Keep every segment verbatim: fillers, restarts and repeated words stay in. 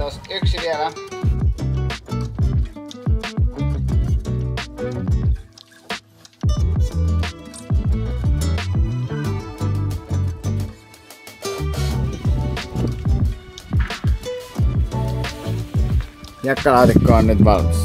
Kiitos. Yksi vielä. Hiekkalaatikko on nyt valmis.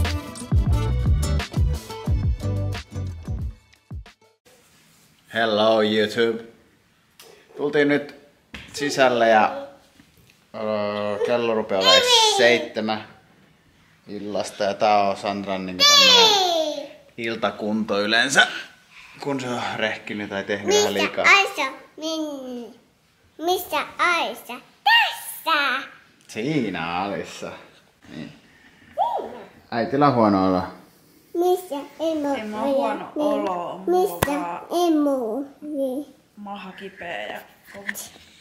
Hello YouTube. Tultiin nyt sisälle ja öö, kello rupeaa olemaan seitsemän illasta ja tää on Sandran niin tämmönen iltakunto yleensä, kun se on rehkinyt tai tehnyt vähän liikaa. Missä Aisa? Min... Missä Aisa? Tässä! Siinä Alissa. Niin. Äitillä on huono olo. Missä emo? En mä oo huono olo. Missä emo? Niin. Maha kipeä ja kova.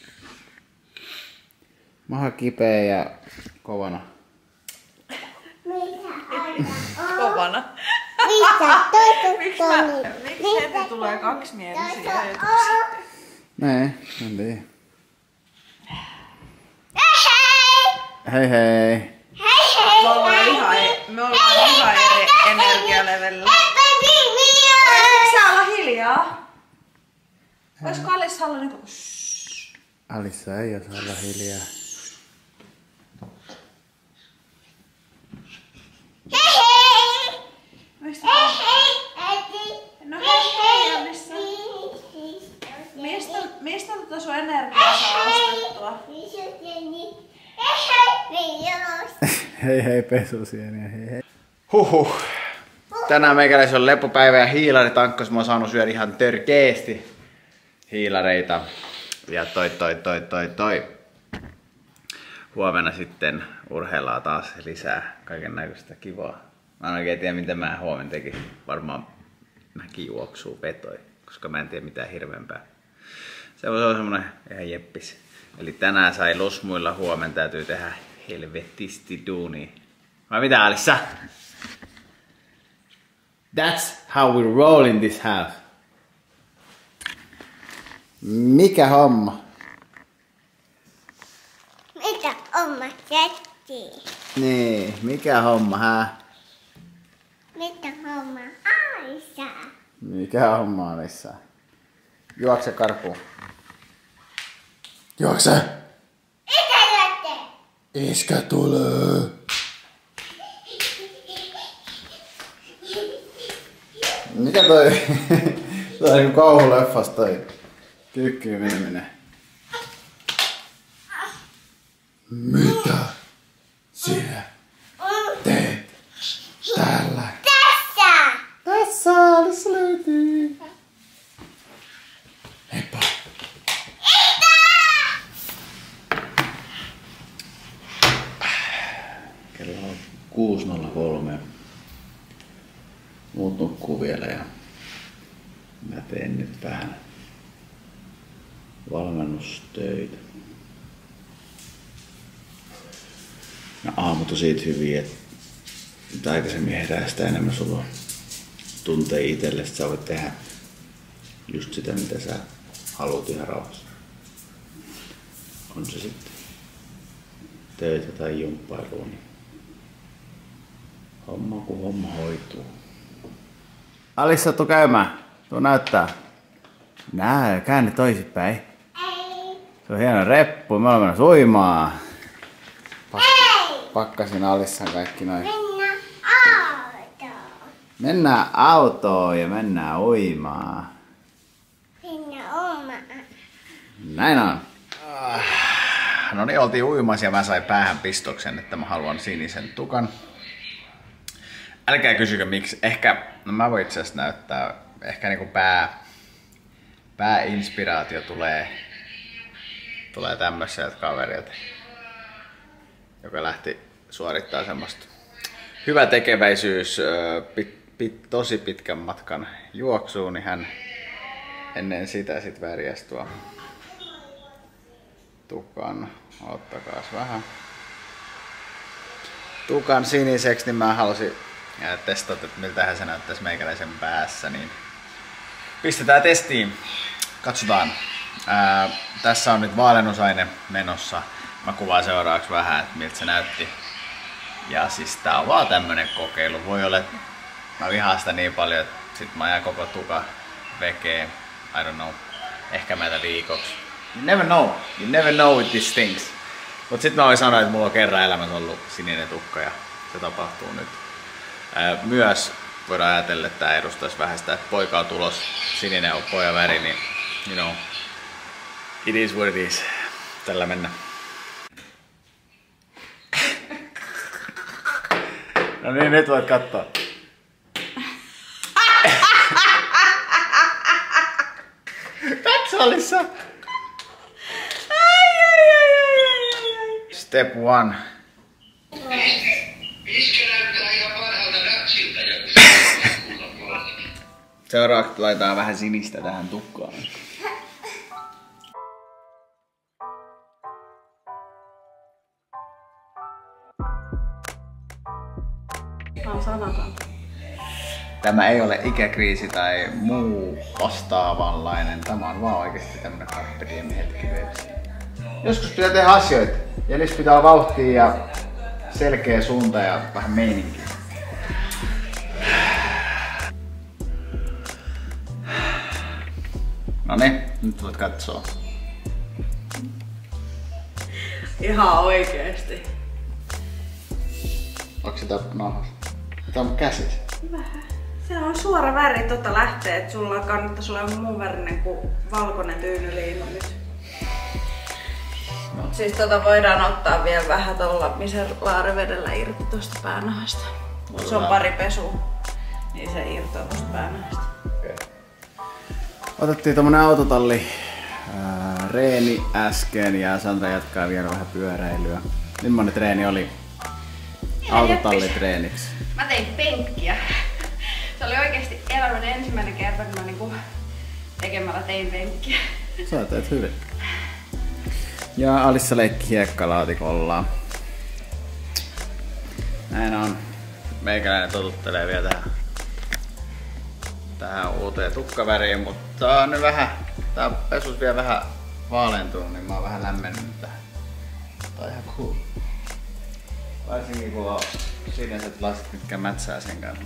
Maha kipeä ja kovana. Missä Aisa on? Kovana. Missä toiset Miksi mä, miksi heti tulee kaksimielisiä ajatuksia? Nee, en tiedä. Hei hei! Hei hei! Hei hei! Me ollaan ihan, me ollaan ihan eri energialevelillä. Voisitko sä olla hiljaa? Olisiko Alissa olla niinku... Alissa ei osaa olla hiljaa. Hei hei! Mistä? Hei hei! Äiti! No hei hei Alissa. Mistä, mistä tätä sun energiaa saa ostettua? Hei hei pesusieniä, hei hei. Huhhuh. Tänään meikäläisen on lepopäivä ja hiilaritankkas. Mä oon saanut syödä ihan törkeesti hiilareita. Ja toi toi toi toi toi. Huomenna sitten urheillaan taas lisää kaiken näköistä kivaa. Mä en oikein tiedä mitä mä huomenna tekisin. Varmaan mäkin juoksuu vetoi, koska mä en tiedä mitään hirveämpää. Se on semmonen ihan jeppis. Eli tänään sai lusmuilla, huomenna täytyy tehdä helvetisti duunia. Vai mitä Alissa? That's how we roll in this house. Mikä homma? Mitä oma jätti? Niin, mikä homma, hää? Mitä homma Aisa? Mikä homma Alissa? Juokse karkuun. Juokse! Mitä jätte? Iskä tulee! Mikä toi? Toi on niinku kauhuleffas toi kyykkyyn meneminen. Mitä sinä teet täällä? Tässä! Tässä Alissa löytyy. Heippa. Kello on kuusi nolla kolme. Muut nukkuu vielä ja mä teen nyt vähän valmennustöitä. No aamut on siitä hyviä, että mitä aikaisemmin herää, sitä enemmän sulla on tunteja itselle, että sä voit tehdä just sitä, mitä sä haluat ihan rauhassa. On se sitten töitä tai jumppailua, niin homma kun homma hoituu. Alissa, tuu käymään. Tuu näyttää. Nää, käänne toisinpäin. Ei! Se on hieno reppu, me olemme menossa uimaan. Pak- pakkasin Alissan kaikki noin. Mennä autoon! Mennään autoon ja mennään uimaan. Mennä oma. Näin on. No niin, oltiin uimassa ja mä sain päähän pistoksen, että mä haluan sinisen tukan. Älkää kysykö miksi. Ehkä, no mä voin itse asiassa näyttää, ehkä niinku pää, pääinspiraatio tulee, tulee tämmöiseltä kaverilta, joka lähti suorittaa semmoista hyvä tekeväisyys, pit, pit, tosi pitkän matkan juoksuun, niin hän ennen sitä sit värjäsi tuo tukan. Ottakaas vähän. Tukan siniseksi, niin mä halusin testata, että miltähän se näyttäisi meikäläisen päässä, niin pistetään testiin. Katsotaan. Ää, tässä on nyt vaalennusaine menossa. Mä kuvaan seuraavaksi vähän, että miltä se näytti. Ja siis tää on vaan tämmönen kokeilu. Voi olla, että mä vihaan sitä niin paljon, että sit mä ajan koko tuka vekeen. I don't know. Ehkä meitä viikoksi. You never know. You never know with these things. Mut sit mä voin sanoa, että mulla on kerran elämässä ollut sininen tukka ja se tapahtuu nyt. Ää, myös voidaan ajatella, että tää edustaisi vähän sitä, että poika on tulos, sininen on pojan väri, niin you know, it is what it is. Tällä mennään. No niin, nyt voit katsoa. Katsolissa! Ai, ai, ai, ai, ai. Step one. Iskä näyttää ihan parhaalta ratsilta ja seuraavaksi laitetaan vähän sinistä tähän tukkaan. Mä oon sanaton. Tämä ei ole ikäkriisi tai muu vastaavanlainen. Tämä on vaan oikeesti tämmönen carpe diem hetki. Joskus pitää tehdä asioita. Ja niissä pitää olla vauhtia ja selkeä suunta ja vähän meininkiä. Noniin, nyt voit katsoa. Ihan oikeesti. Onko sitä nahas? Tää on käsis. Vähän. Se on suora väri, totta lähtee, että sulla kannattaisi olla muun värinen kuin valkoinen tyynyliinu nyt. No. Siis tota voidaan ottaa vielä vähän tuolla misellaarivedellä irti tosta päänahasta. Mut se on pari pesua, niin se irtoaa tosta päänahasta. Okay. Otettiin tommonen autotalli ää, reeni äsken ja Sandra jatkaa vielä vähän pyöräilyä. Millainen treeni oli? Autotallitreeniksi. Mä tein penkkiä. Se oli oikeesti elämän ensimmäinen kerta, kun mä niinku tekemällä tein penkkiä. Sä teet hyvin. Ja Alissa leikki hiekkalaatikolla. Näin on. Meikäläinen totuttelee vielä tähän, tähän uuteen tukkaväriin, mutta tää on nyt vähän, tää on pesus vielä vähän vaalentunut, niin mä oon vähän lämmennyt tähän. Tää on ihan cool. Varsinkin kun on siniset lasit, mitkä mätsää sen kanssa.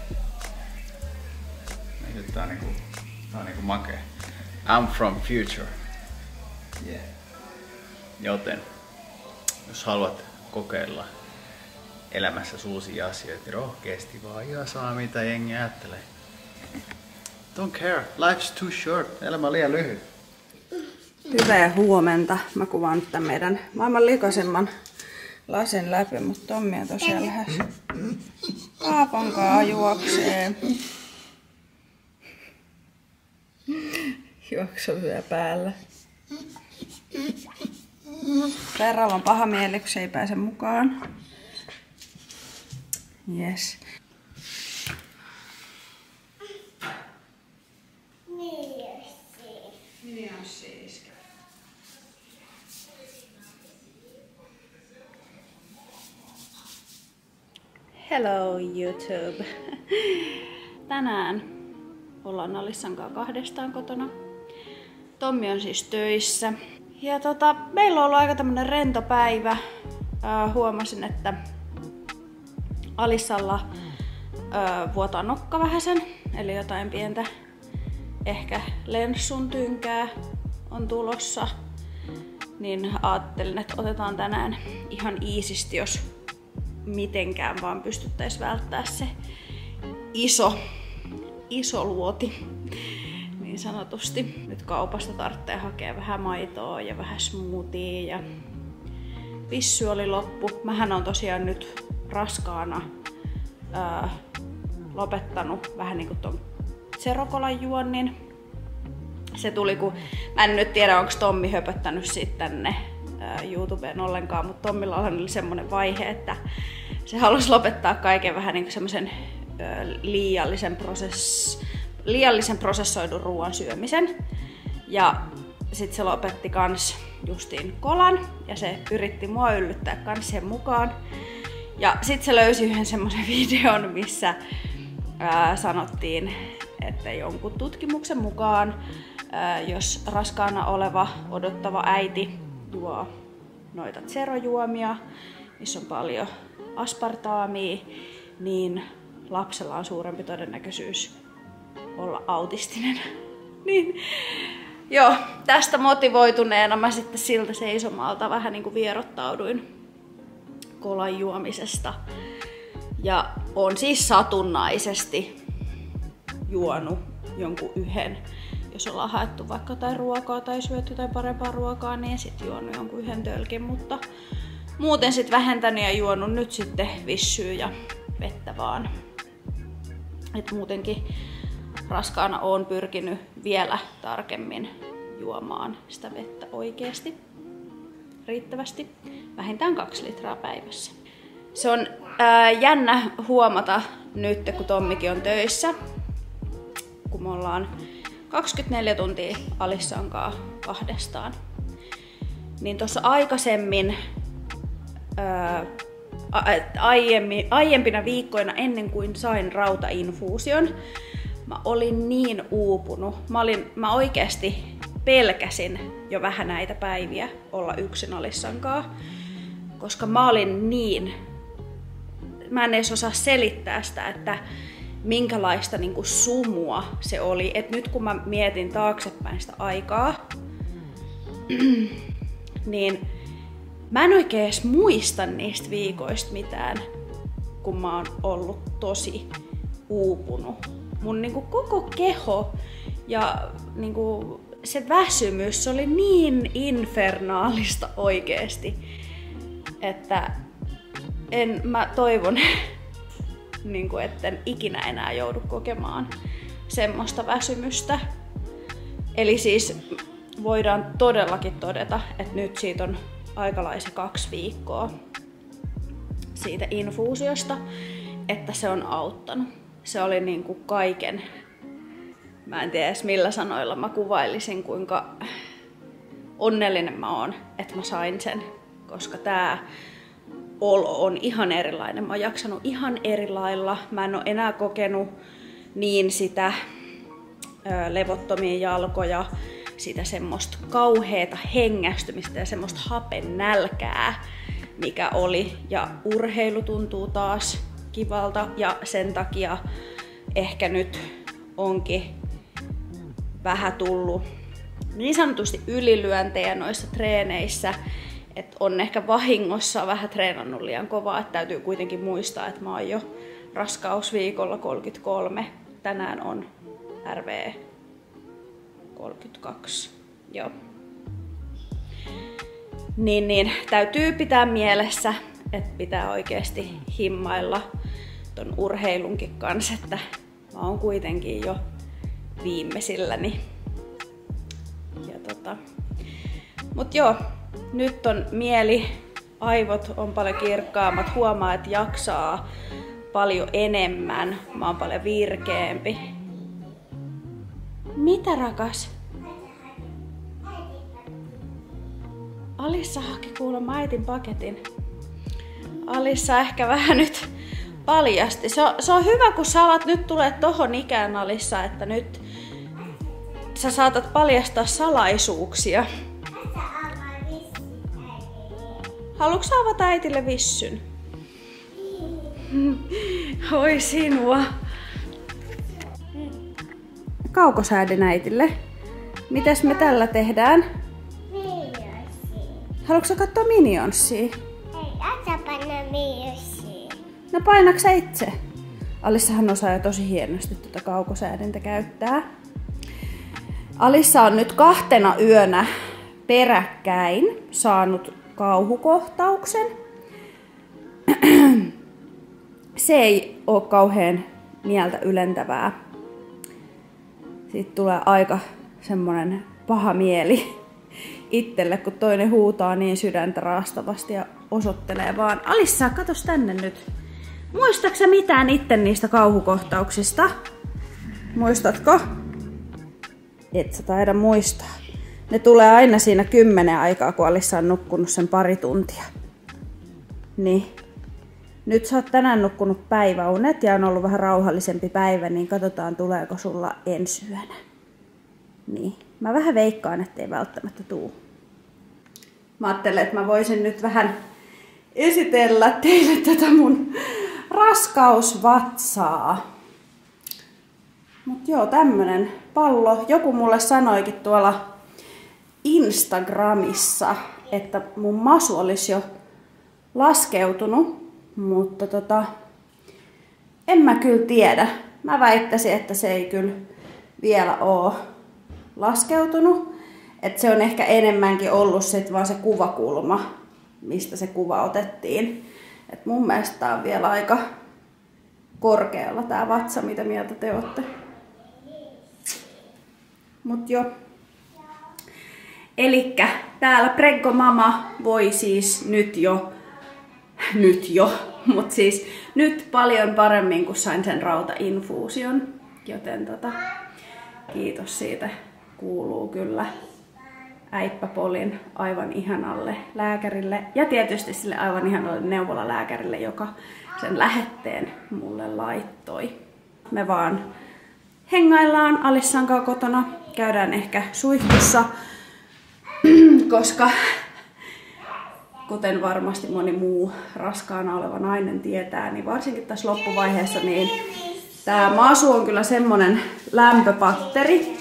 Niin tää on niinku, tää on niinku makee. I'm from future. Yeah. Joten, jos haluat kokeilla elämässä uusia asioita, niin rohkeasti vaan ja saa mitä jengi ajattelee. Don't care, life's too short, elämä on liian lyhyt. Hyvää huomenta. Mä kuvaan nyt tän meidän maailman likasemman lasin läpi, mutta Tommi on tosiaan lähes kaapankaa juoksee. Juoksuvyö päällä. Perralla on paha mieli, kun se ei pääse mukaan. Yes. Niin on siis. Hello YouTube. Tänään ollaan Alissan kanssa kahdestaan kotona. Tommi on siis töissä. Ja tota, meillä on ollut aika tämmönen rento päivä. Äh, huomasin, että Alissalla äh, vuotaa nokka vähäsen, eli jotain pientä ehkä lenssun tynkää on tulossa. Niin ajattelin, että otetaan tänään ihan iisisti, jos mitenkään vaan pystyttäisiin välttää se iso, iso luoti. Niin sanotusti. Nyt kaupasta tarvitsee hakea vähän maitoa ja vähän smoothia ja pissy oli loppu. Mähän on tosiaan nyt raskaana ää, lopettanut vähän niinku ton serokolan juonnin. Se tuli kun, mä en nyt tiedä onko Tommi höpöttänyt siitä tänne ää, YouTubeen ollenkaan, mutta Tommilla oli semmonen vaihe, että se halusi lopettaa kaiken vähän niinku semmosen ää, liiallisen prosess liiallisen prosessoidun ruoan syömisen. Ja sit se lopetti kans justiin kolan ja se yritti mua yllyttää kans siihen mukaan. Ja sit se löysi yhden semmosen videon, missä ää, sanottiin, että jonkun tutkimuksen mukaan, ää, jos raskaana oleva odottava äiti juo noita zerojuomia, missä on paljon aspartaamia, niin lapsella on suurempi todennäköisyys olla autistinen. Niin, joo, tästä motivoituneena mä sitten siltä seisomalta vähän niin kuin vierottauduin kolan juomisesta. Ja on siis satunnaisesti juonut jonkun yhden. Jos ollaan haettu vaikka jotain ruokaa tai syöty tai parempaa ruokaa, niin sit juonut jonkun yhden tölkin, mutta muuten sit vähentänyt ja juonut nyt sitten vissyä ja vettä vaan. Et muutenkin raskaana oon pyrkinyt vielä tarkemmin juomaan sitä vettä oikeesti riittävästi, vähintään kaksi litraa päivässä. Se on ää, jännä huomata nyt, kun Tommikin on töissä, kun me ollaan kaksikymmentäneljä tuntia Alissankaan kahdestaan. Niin tuossa aikaisemmin, ää, aiemmin, aiempina viikkoina ennen kuin sain rautainfuusion, mä olin niin uupunut. Mä, olin, mä oikeasti pelkäsin jo vähän näitä päiviä olla yksin Alissankaan, koska mä olin niin, mä en edes osaa selittää sitä, että minkälaista niin kuin sumua se oli. Et nyt kun mä mietin taaksepäin sitä aikaa, niin mä en oikein edes muista niistä viikoista mitään, kun mä oon ollut tosi uupunut. Mun niin kuin koko keho ja niin kuin se väsymys oli niin infernaalista oikeesti, että en, mä toivon, niin kuin, etten ikinä enää joudu kokemaan semmoista väsymystä. Eli siis voidaan todellakin todeta, että nyt siitä on aikalaisen kaksi viikkoa siitä infuusiosta, että se on auttanut. Se oli niin kuin kaiken, mä en tiedä edes millä sanoilla mä kuvailisin, kuinka onnellinen mä oon, että mä sain sen, koska tää olo on ihan erilainen. Mä oon jaksanut ihan eri lailla. Mä en oo enää kokenut niin sitä ö, levottomia jalkoja, sitä semmoista kauheata hengästymistä ja semmoista hapen nälkää, mikä oli. Ja urheilu tuntuu taas kivalta ja sen takia ehkä nyt onkin vähän tullut niin sanotusti ylilyöntejä noissa treeneissä, että on ehkä vahingossa vähän treenannut liian kovaa, että täytyy kuitenkin muistaa, että mä oon jo raskausviikolla kolmekymmentäkolme. Tänään on R V kolmekymmentäkaksi. Joo. Niin, niin täytyy pitää mielessä, että pitää oikeasti himmailla ton urheilunkin kanssa, että mä oon kuitenkin jo viimeisilläni. Ja tota. Mut joo, nyt on mieli, aivot on paljon kirkkaammat, huomaa, että jaksaa paljon enemmän, mä oon paljon virkeämpi. Mitä rakas? Alissa haki kuulemma äitin paketin. Alissa ehkä vähän nyt paljasti. Se on, se on hyvä, kun sä alat nyt tulee tohon ikään, Alissa, että nyt sä saatat paljastaa salaisuuksia. Haluatko sä avata äitille vissyn? Oi sinua. Kaukosäädin äitille. Mitäs me tällä tehdään? Haluatko sä katsoa Minionsia? Ei, ota panna Minionsia. No painaks sä itse? Alissahan osaa jo tosi hienosti tuota kaukosäädintä käyttää. Alissa on nyt kahtena yönä peräkkäin saanut kauhukohtauksen. Se ei ole kauhean mieltä ylentävää. Siitä tulee aika semmonen paha mieli itselle, kun toinen huutaa niin sydäntä raastavasti ja osoittelee vaan. Alissa, katos tänne nyt. Muistatko sä mitään itse niistä kauhukohtauksista? Muistatko? Et sä taida muistaa. Ne tulee aina siinä kymmenen aikaa, kun Alissa on nukkunut sen pari tuntia. Niin. Nyt sä oot tänään nukkunut päiväunet ja on ollut vähän rauhallisempi päivä, niin katsotaan tuleeko sulla ensi yönä. Niin. Mä vähän veikkaan, ettei välttämättä tuu. Mä ajattelin, että mä voisin nyt vähän esitellä teille tätä mun raskausvatsaa. Mut joo, tämmönen pallo. Joku mulle sanoikin tuolla Instagramissa, että mun masu olisi jo laskeutunut, mutta tota, en mä kyllä tiedä. Mä väittäisin, että se ei kyllä vielä oo laskeutunut. Että se on ehkä enemmänkin ollut sit vaan se kuvakulma, mistä se kuva otettiin. Et mun mielestä tää on vielä aika korkealla tää vatsa, mitä mieltä te ootte. Mut jo. Elikkä täällä Preggo Mama voi siis nyt jo, nyt jo, mut siis nyt paljon paremmin kun sain sen rautainfuusion. Joten tota, kiitos siitä kuuluu kyllä Äippäpolin aivan ihanalle lääkärille ja tietysti sille aivan ihanalle neuvolalääkärille, joka sen lähetteen mulle laittoi. Me vaan hengaillaan Alissan kanssa kotona, käydään ehkä suihkussa, koska kuten varmasti moni muu raskaana oleva nainen tietää, niin varsinkin tässä loppuvaiheessa niin tää masu on kyllä semmonen lämpöpatteri,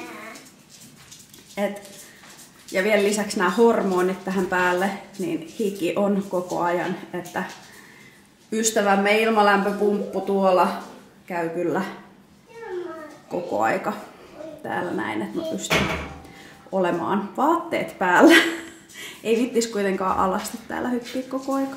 et ja vielä lisäksi nämä hormonit tähän päälle, niin hiki on koko ajan, että ystävämme ilmalämpöpumppu tuolla käy kyllä koko aika täällä näin, että mä pystyn olemaan vaatteet päällä. Ei vittis kuitenkaan alasti täällä hyppiä koko aika.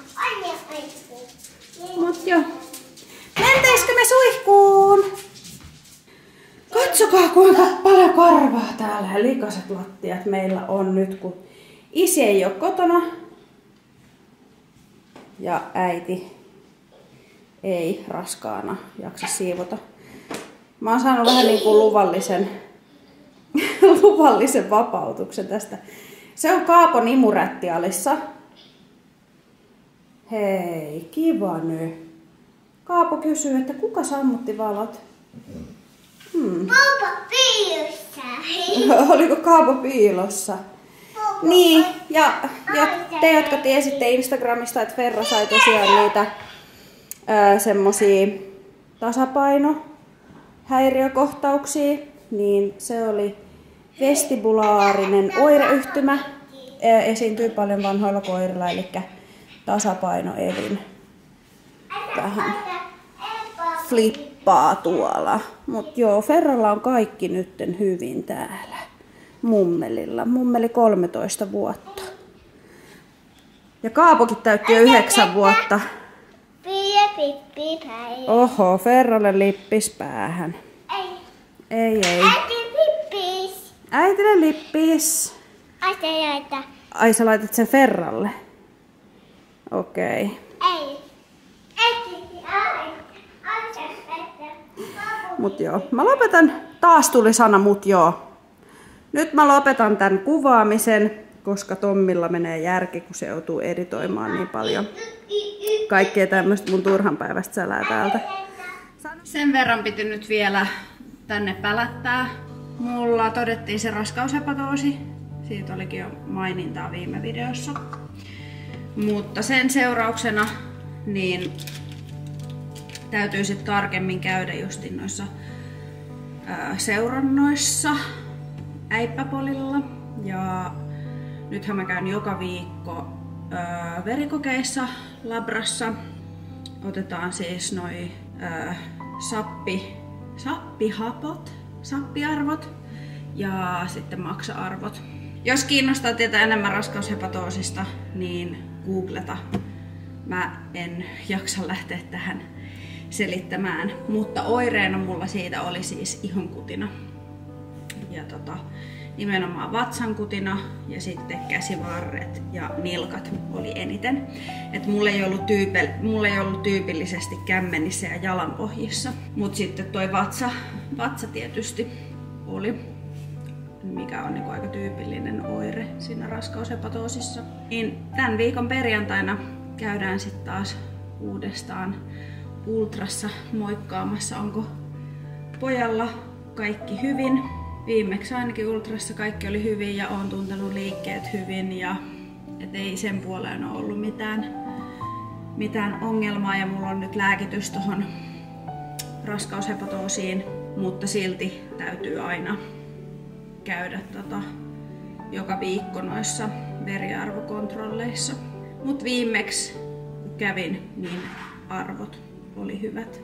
Mut joo. Menteisikö me suihkuun? Katsokaa kuinka paljon karvaa täällä ja likaset lattiat meillä on nyt, kun isi ei ole kotona ja äiti ei raskaana jaksa siivota. Mä oon saanut vähän niin kuin luvallisen, luvallisen vapautuksen tästä. Se on Kaapon imurätti Alissa. Hei, kiva nyt. Kaapo kysyy, että kuka sammutti valot? Hmm. Kaapo piilossa. Oliko Kaapo piilossa? Niin, ja, ja te, jotka tiesitte Instagramista, että Ferra sai tosiaan niitä ää, semmosia tasapainohäiriökohtauksia, niin se oli vestibulaarinen oireyhtymä. Ää, esiintyy paljon vanhoilla koirilla, eli tasapainoelin vähän flippaa tuolla. Mut joo, Ferralla on kaikki nytten hyvin täällä. Mummelilla. Mummeli kolmetoista vuotta. Ja Kaapokin täytti jo yhdeksän vuotta. Pii pippi päin. Oho, Ferralle lippis päähän. Ei. Ei, ei. Äiti pippis. Äitille lippis. Asioita. Ai, sä laitat sen Ferralle? Okei. Okay. Ei. Äiti. Ai. Mut joo. Mä lopetan. Taas tuli sana mut joo. Nyt mä lopetan tän kuvaamisen, koska Tommilla menee järki, kun se joutuu editoimaan niin paljon kaikkea tämmöistä mun turhan päivästä sälää täältä. Sen verran piti nyt vielä tänne pälättää. Mulla todettiin se raskaushepatoosi. Siitä olikin jo mainintaa viime videossa. Mutta sen seurauksena niin täytyy sitten tarkemmin käydä justin noissa ää, seurannoissa Äippäpolilla. Ja nythän mä käyn joka viikko ää, verikokeissa labrassa. Otetaan siis noi ää, sappi, sappihapot, sappiarvot ja sitten maksa-arvot. Jos kiinnostaa tietää enemmän raskaushepatoosista, niin googleta. Mä en jaksa lähteä tähän selittämään, mutta oireena mulla siitä oli siis ihonkutina. Ja tota, nimenomaan vatsankutina ja sitten käsivarret ja nilkat oli eniten. Et mulla ei ollut, tyypel, mulla ei ollut tyypillisesti kämmenissä ja jalanpohjissa, mutta sitten toi vatsa, vatsa tietysti oli, mikä on niinku aika tyypillinen oire siinä raskaushepatoosissa. Niin tämän viikon perjantaina käydään sitten taas uudestaan ultrassa moikkaamassa, onko pojalla kaikki hyvin. Viimeksi ainakin ultrassa kaikki oli hyvin ja on tuntenut liikkeet hyvin ja Et ei sen puoleen ole ollut mitään, mitään ongelmaa ja mulla on nyt lääkitys tohon raskaushepatoosiin, mutta silti täytyy aina käydä tota, joka viikko noissa veriarvokontrolleissa. Mut viimeksi kun kävin, niin arvot oli hyvät.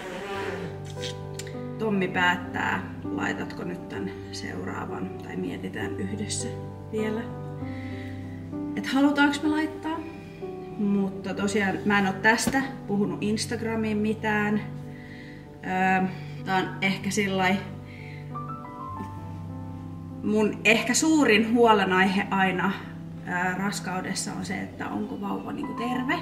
Tommi päättää, laitatko nyt tän seuraavan, tai mietitään yhdessä vielä, että halutaanko me laittaa. Mutta tosiaan mä en oo tästä puhunut Instagramiin mitään. Öö, tää on ehkä sillai mun ehkä suurin huolenaihe aina ää, raskaudessa on se, että onko vauva niinku terve.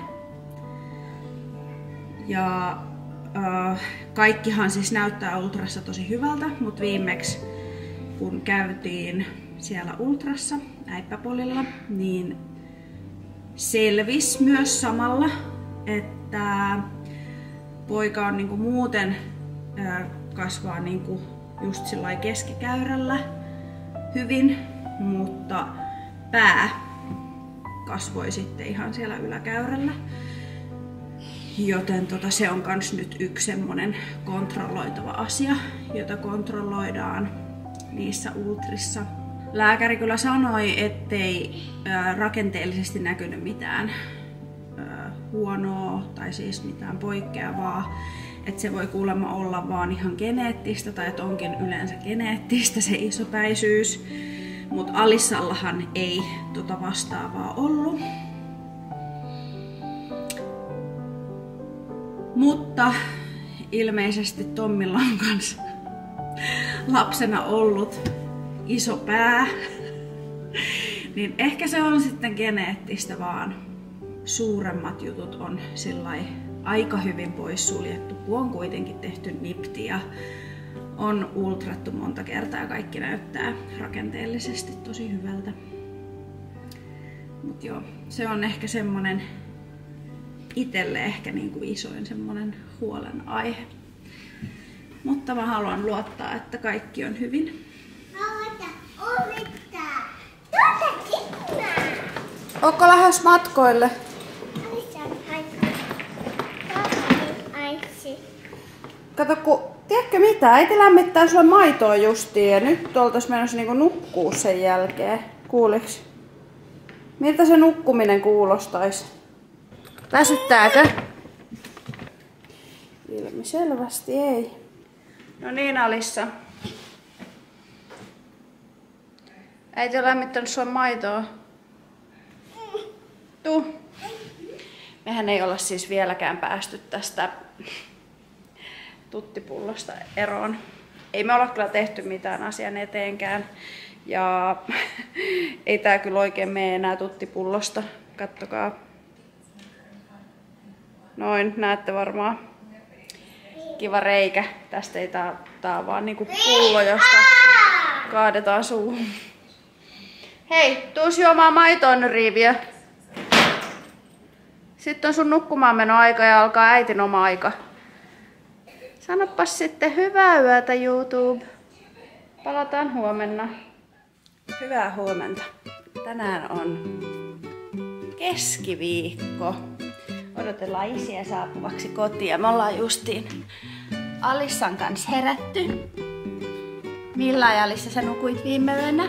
Ja ää, kaikkihan siis näyttää ultrassa tosi hyvältä, mutta viimeksi kun käytiin siellä ultrassa äippäpolilla, niin selvisi myös samalla, että poika on niinku muuten ää, kasvaa niinku just sillai keskikäyrällä hyvin, mutta pää kasvoi sitten ihan siellä yläkäyrällä. Joten tota, se on kans nyt yksi semmonen kontrolloitava asia, jota kontrolloidaan niissä ultrissa. Lääkäri kyllä sanoi, ettei ää, rakenteellisesti näkynyt mitään ää, huonoa tai siis mitään poikkeavaa. Että se voi kuulemma olla vaan ihan geneettistä tai että onkin yleensä geneettistä se isopäisyys. Mutta Alissallahan ei tota vastaavaa ollut. Mutta ilmeisesti Tommilla on kans lapsena ollut iso pää. Niin ehkä se on sitten geneettistä vaan. Suuremmat jutut on sillai aika hyvin poissuljettu, kun on kuitenkin tehty nipti ja on ultrattu monta kertaa ja kaikki näyttää rakenteellisesti tosi hyvältä. Mut joo, se on ehkä semmonen itelle ehkä niinku isoin semmonen huolenaihe. Mutta mä haluan luottaa, että kaikki on hyvin. Ootko lähes matkoille? Kato, kun, tiedätkö mitä? Äiti lämmittää sulle maitoa justiin ja nyt oltais menossa niinku nukkuu sen jälkeen. Kuuliks? Miltä se nukkuminen kuulostais? Väsyttääkö? Ilmiselvästi ei. No niin, Alissa. Äiti on lämmittänyt sulle maitoa. Tuu. Mehän ei olla siis vieläkään päästy tästä tuttipullosta eroon. Ei me olla kyllä tehty mitään asian eteenkään. Ja ei tää kyllä oikein mene enää tuttipullosta. Kattokaa. Noin, näette varmaan. Kiva reikä. Tästä ei tää, tää on vaan niinku pullo, josta kaadetaan suuhun. Hei, tuus juomaan maitoon nyt, Riiviö. Sitten on sun nukkumaan meno aika ja alkaa äitin oma aika. Sanopas sitten hyvää yötä, YouTube. Palataan huomenna. Hyvää huomenta. Tänään on keskiviikko. Odotellaan isiä saapuvaksi kotiin. Me ollaan justiin Alissan kanssa herätty. Millä Alissa sä nukuit viime yönä?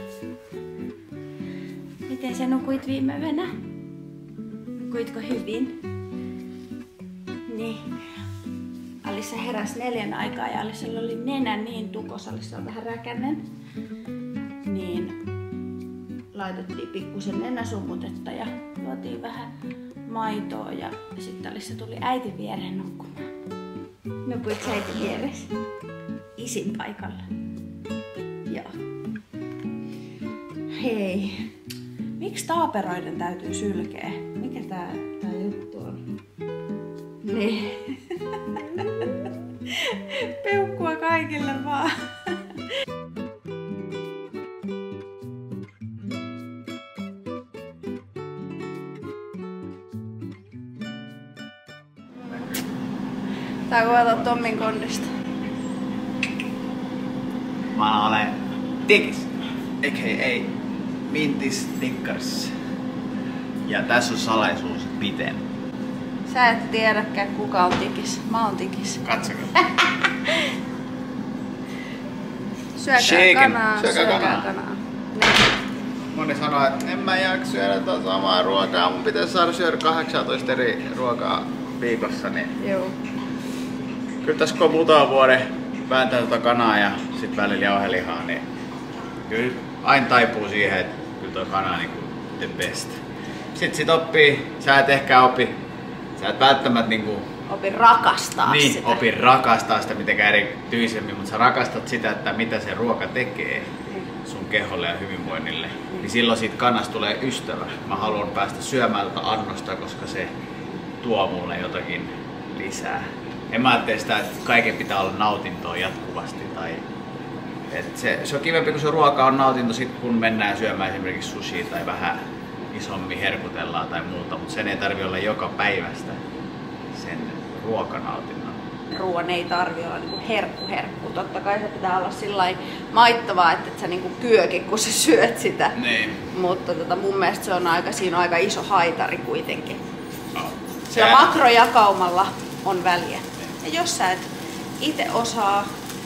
Miten sä nukuit viime yönä? Nukuitko hyvin? Niin. Alissa heräsi neljän aikaa ja Alissalla oli nenä niin tukos, Alissa on vähän räkänen. Niin laitettiin pikkusen nenäsumutetta ja juotiin vähän maitoa ja sitten Alissa tuli äitin viereen nukkumaan. Nukuit sä äitin vieressä? Isin paikalla. Joo. Hei. Miksi taaperoiden täytyy sylkeä? Mikä tää, tää juttu on? Niin. Peukkua kaikille vaan. Tää kuvataan Tommin kondista. Mä olen Tikis, a k a Mintis Tikkars. Ja tässä on salaisuus, miten. Sä et tiedäkään kuka on tikis. Mä oon tikis. Katsokaa. Syökää Shaken. kanaa, Syökää syökää kanaa. kanaa. Niin. Moni sanoo, että en mä jaksa syödä tuota samaa ruokaa, mun pitäisi saada syödä kahdeksantoista eri ruokaa viikossa. Niin Joo. kyllä tässä kun muutaman vuoden vääntää tuota kanaa ja sit välillä jauhelihaa, niin kyllä aina taipuu siihen, että kyllä tuo kana on niin kuin the best. Sitten sit oppii, sä et ehkä opi, sä et välttämättä niinku Opin rakastaa niin, sitä. opi rakastaa sitä mitenkään erityisemmin, mutta sä rakastat sitä, että mitä se ruoka tekee sun keholle ja hyvinvoinnille. Mm. Niin silloin siitä kanasta tulee ystävä. Mä haluan päästä syömään tätä annosta, koska se tuo mulle jotakin lisää. En mä ajattele sitä, että kaiken pitää olla nautintoa jatkuvasti. Tai et se, se on kivempi, kun se ruoka on nautinto sit, kun mennään syömään esimerkiksi sushia tai vähän isommin herkutellaan tai muuta, mutta sen ei tarvi olla joka päivästä sen ruokanautinnon. Ruoan ei tarvi olla niinku herkku herkku. Totta kai se pitää olla sillain maittavaa, että et sä niinku kyöki, kun sä syöt sitä. Niin. Mutta tota, mun mielestä se on aika, siinä on aika iso haitari kuitenkin. No. Sillä makrojakaumalla on väliä. Ja jos sä et itse osaa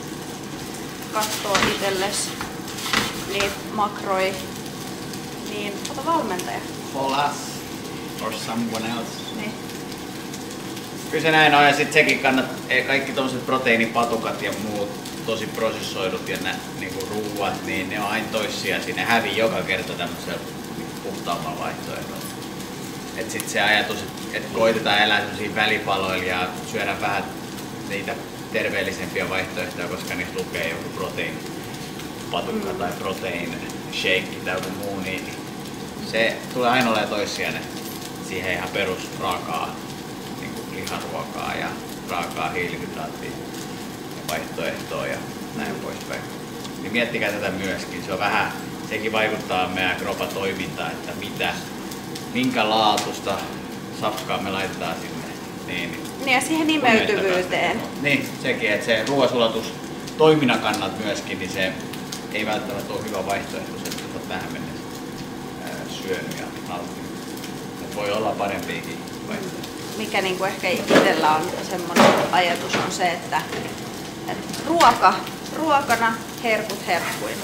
katsoa itsellesi niitä makroi, niin ota valmentaja. For us or someone else. Niin. Kyllä se näin on, ja sit sekin kannattaa, kaikki tommoset proteiinipatukat ja muut tosi prosessoidut ja nä, niinku ruuat, niin ne on aina toissijaisia, ne hävii joka kerta tämmöisellä puhtaammalla vaihtoehdolla. Et sit se ajatus, että et koitetaan elää semmosia välipaloilla ja syödä vähän niitä terveellisempiä vaihtoehtoja, koska niissä lukee joku proteiinipatukka mm. tai protein shake tai joku muu, niin se tulee aina olemaan toissijainen siihen ihan perusraakaa liharuokaa ja raakaa hiilihydraattia ja vaihtoehtoa ja näin poispäin. Niin miettikää tätä myöskin. Se on vähän, sekin vaikuttaa meidän kropan toimintaan, että mitä, minkä laatusta safkaa me laitetaan sinne. Niin, niin ja siihen nimeytyvyyteen. Niin, sekin, että se ruoansulatus toiminnan kannalta myöskin, niin se ei välttämättä ole hyvä vaihtoehto, se että on tähän mennessä syönyt ja nauttinut. Et voi olla parempiakin vaihtoehtoja. Mikä niinku ehkä itsellä on semmoinen ajatus on se, että, että ruoka ruokana, herkut herkkuina.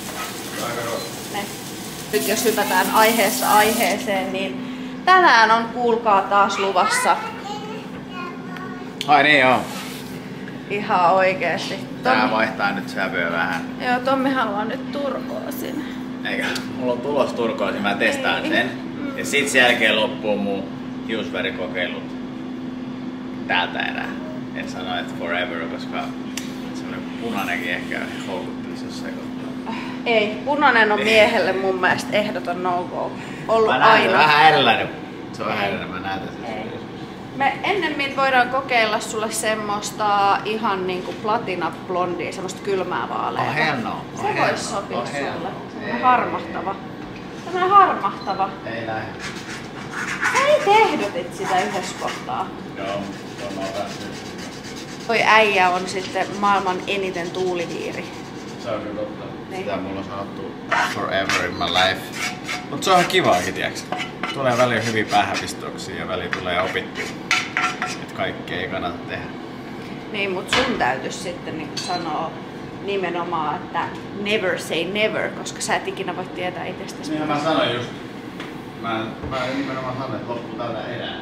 Ne. Nyt jos hypätään aiheessa aiheeseen, niin tänään on kuulkaa taas luvassa. Ai niin joo. Ihan oikeesti. Tää Tommi... vaihtaa nyt sävyä vähän. Joo, Tommi haluaa nyt turkoosin. Eikä, mulla on tulos turkoosin, mä testaan Ei. sen. Ja sit sen jälkeen loppuu mun hiusvärikokeilut täältä erää. En sano, että forever, koska semmonen punainenkin ehkä houkuttelisi jossain kohtaa. Ei, punainen on miehelle mun mielestä ehdoton no-go. Ollut mä näen aina. vähän erilainen. Se on vähän Ei. erilainen, mä näytän sen. Ei. Me ennemmin voidaan kokeilla sulle semmoista ihan niinku platina blondia, semmoista kylmää vaaleaa. Oh hell no. Oh Se hell vois no. sopia Oh hell sulle. no. Semmoinen harmahtava. Semmoinen harmahtava. Ei lähde. Sä itse ehdotit sitä yhdessä kohtaa. Joo, on mä otan nyt. Toi äijä on sitten maailman eniten tuuliviiri. Se on kyllä totta. Niin. Sitä mulla on sanottu forever in my life. Mut se on ihan kivaakin, tiiäks? Tulee välillä hyviä päähäpistoksia ja välillä tulee opittua, että kaikki ei kannata tehdä. Niin, mut sun täytyis sitten niin sanoa nimenomaan, että never say never, koska sä et ikinä voi tietää itsestäsi. Niin mä sanoin just. Mä, mä nimenomaan sanoin, että loppu täältä enää.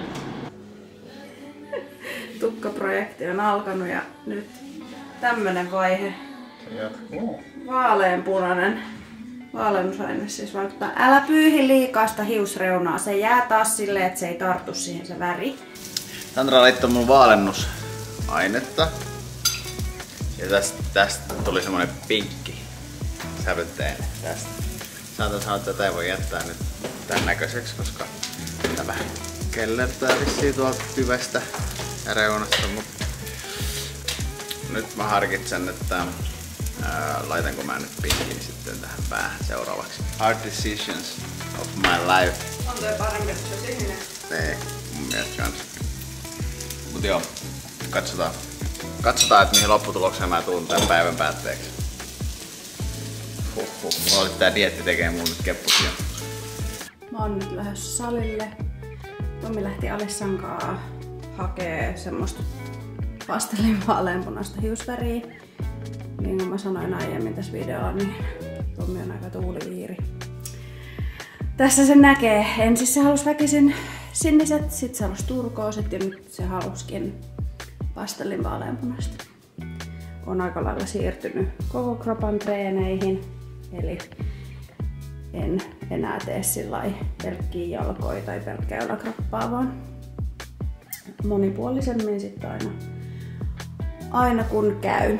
Tukkaprojekti on alkanut ja nyt tämmönen vaihe. Se jatkuu. Vaaleanpunainen vaaleannusaine siis vaikuttaa. Älä pyyhi liikaa sitä hiusreunaa, se jää taas silleen, että se ei tartu siihen se väri. Sandra laittoi mun vaalennusainetta. Ja tästä, tästä tuli semmonen pinkki sävytteinen tästä. Saatan sanoa, että tätä ei voi jättää nyt tän näköiseksi, koska tämä kellertää vissiin tuolta tyvestä ja reunasta, mutta nyt mä harkitsen, että ää, laitanko mä nyt pinkin sitten tähän päähän seuraavaksi. Hard decisions of my life. On toi parempi, että se on sininen. Ei, mun mielestä kans. Mut joo, katsotaan. Katsotaan, että mihin lopputulokseen mä tuun tän päivän päätteeksi. Huhhuh, mulla oli tää dieetti tekee mun nyt keppusia. Mä oon nyt lähdössä salille. Tommi lähti Alissan kanssa hakee semmoista pastellin vaaleanpunaista hiusväriä. Niin kuin mä sanoin aiemmin tässä videolla, niin Tommi on aika tuuliviiri. Tässä se näkee. Ensin se halusi väkisin siniset, sit se halusi turkooset ja nyt se haluskin pastellin vaaleanpunaista. On aika lailla siirtynyt koko kropan treeneihin, eli en enää tee sillai pelkkiä jalkoja tai pelkkää yläkroppaa, vaan monipuolisemmin sitten aina, aina kun käyn.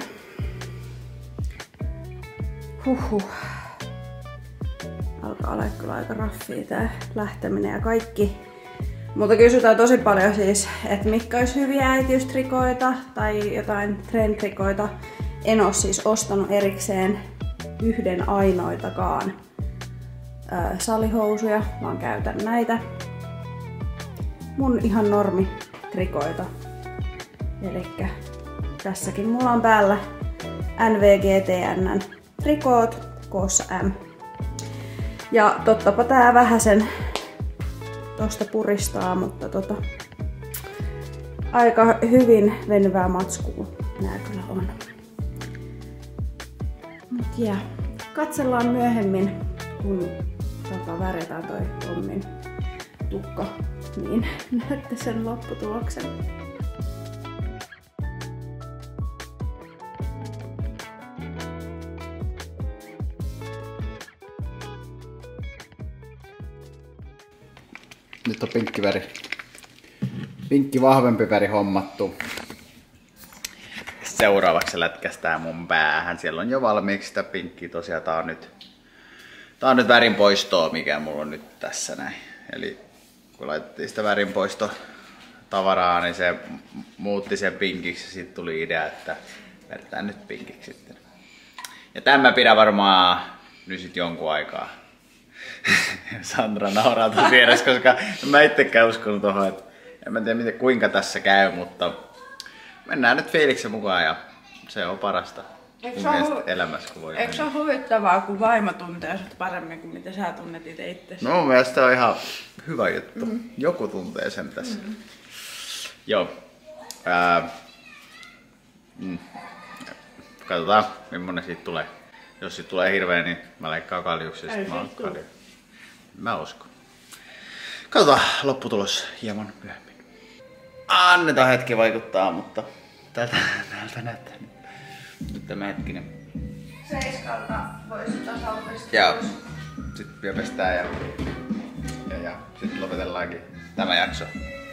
Huhhuh. Alkaa olla kyllä aika raffia tää lähteminen ja kaikki. Mutta kysytään tosi paljon siis, että mitkä olisi hyviä äitiystrikoita tai jotain trendtrikoita. En oo siis ostanut erikseen yhden ainoitakaan ää, salihousuja, vaan käytän näitä mun ihan normi trikoita. Elikkä tässäkin mulla on päällä N V G T N:n trikoot koossa M. Ja tottapa tää vähäsen tosta puristaa, mutta tota, aika hyvin venyvää matskua nää kyllä on. Mut jää. Katsellaan myöhemmin, kun tota, värjätään toi Tommin tukka, niin näette sen lopputuloksen. Nyt on pinkki väri. Pinkki vahvempi väri hommattu. Seuraavaksi se lätkästää mun päähän. Siellä on jo valmiiksi sitä pinkkiä. Tosiaan tää on nyt, tää on nyt värin poistoa, mikä mulla on nyt tässä näin. Eli kun laitettiin sitä värin poisto tavaraa, niin se muutti sen pinkiksi. Sitten tuli idea, että vedetään nyt pinkiksi sitten. Ja tämän mä pidän varmaan nyt sit jonkun aikaa. Sandra nauraa tuossa vieressä, koska mä itsekään uskonut tohon, että en mä tiedä miten, kuinka tässä käy, mutta mennään nyt fiiliksen mukaan ja se on parasta mun elämässä, kun voi. Eikö se ole huvittavaa, kun vaimo tuntee sut paremmin kuin mitä sä tunnet itse itsesi? No mun mielestä on ihan hyvä juttu. Mm. Joku tuntee sen tässä. Mm. Joo. Ää, mm. Katsotaan, millainen siitä tulee. Jos siitä tulee hirveä, niin mä leikkaan kaljuksi ja sit mä oon kalju. Mä uskon. Katsotaan lopputulos hieman myöhemmin. Annetaan hetki vaikuttaa, mutta tältä, tältä näyttää. Nyt tämä hetkinen. Seiskalta voisi tasaisesti. Ja sit vielä pestään ja, ja, ja sit lopetellaankin tämä jakso.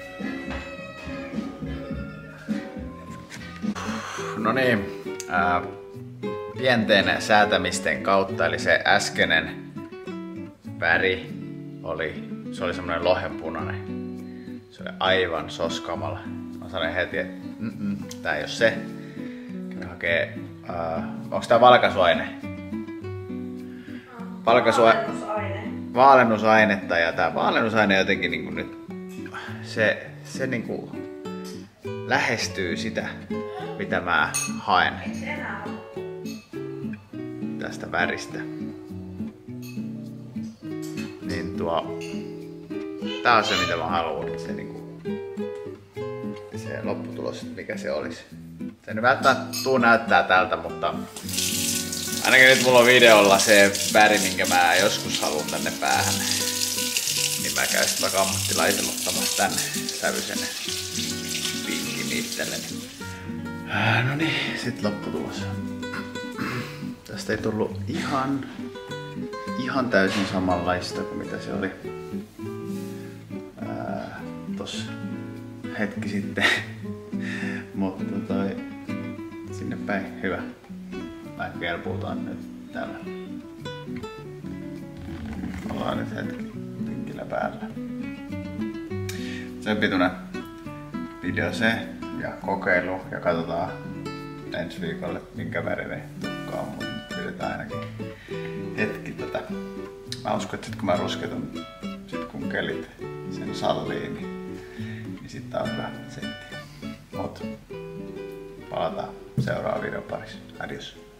No niin. Ää, pienten säätämisten kautta, eli se äskeinen väri oli, se oli semmoinen lohenpunainen. Se oli aivan soskamalla. Mä sanoin heti, että mm-mm, tää ei oo se. Kävin hakee, uh, onks tää valkaisuaine? Valkaisuaine. Vaalennusainetta, ja tää vaalennusaine jotenkin niinku nyt, se, se niinku lähestyy sitä, mitä mä haen tästä väristä. Niin tuo, tää on se mitä mä haluan, se niinku, se lopputulos, mikä se olisi. Se ei välttämättä tuu näyttää tältä, mutta ainakin nyt mulla on videolla se väri, minkä mä joskus haluan tänne päähän. Niin mä käyn sitten vaikka ammattilaisen ottamassa tän sävyisen pinkin itselleni. No niin, sit lopputulos. Tästä ei tullut ihan, ihan täysin samanlaista kuin mitä se oli ää, tossa hetki sitten. Mutta toi sinne päin hyvä. Mä kelpuutaan nyt täällä. Ollaan nyt hetki pinkillä päällä. Sen pituinen video se ja kokeilu ja katsotaan ensi viikolle minkä värinen tukka on, mutta pidetään ainakin hetki tätä. Mä uskon, että sit kun mä rusketan, sit kun kelit sen sallii, niin, niin sit tää on hyvä setti. Mut palataan seuraavaan videon parissa. Adios.